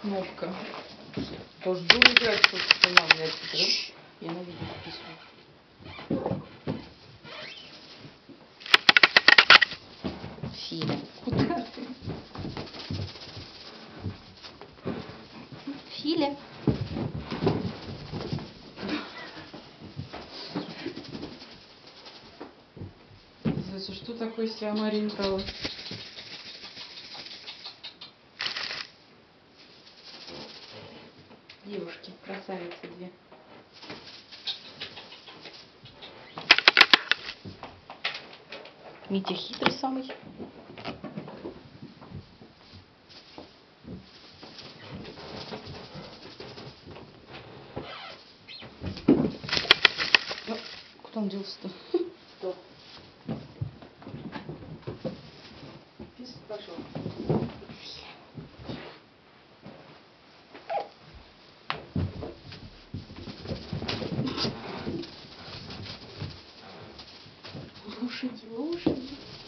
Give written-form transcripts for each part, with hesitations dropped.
кнопка. Тоже думаю, играть, что сама, блядь, я на видео записываю. Филя. Куда ты? Филя. Что такое из себя Мария брала? Девушки, красавицы две. Митя хитрый самый. Куда он делся-то? Кто? Пис пошел. Лошади, лошади.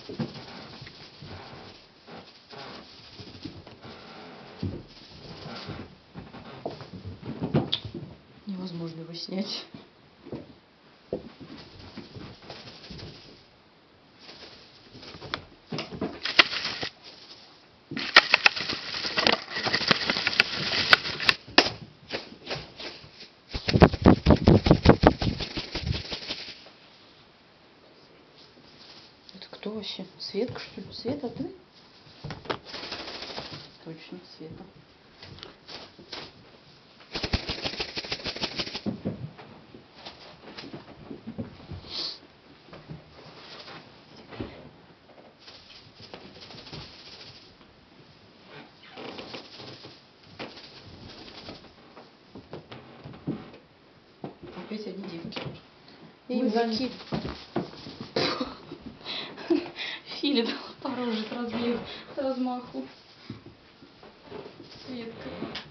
Невозможно его снять. Это кто вообще? Светка, что ли? Света, ты? Точно, Света. Опять одни девки. И мужики. Филипп порожит разбил с размаху. Светка.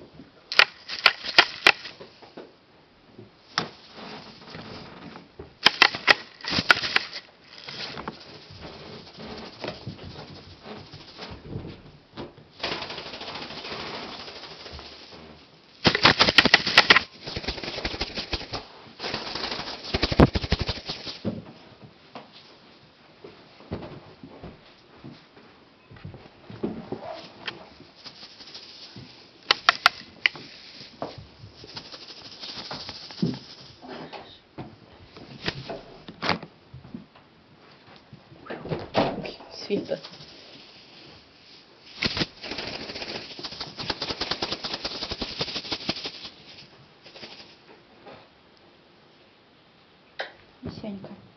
Света. Сянька.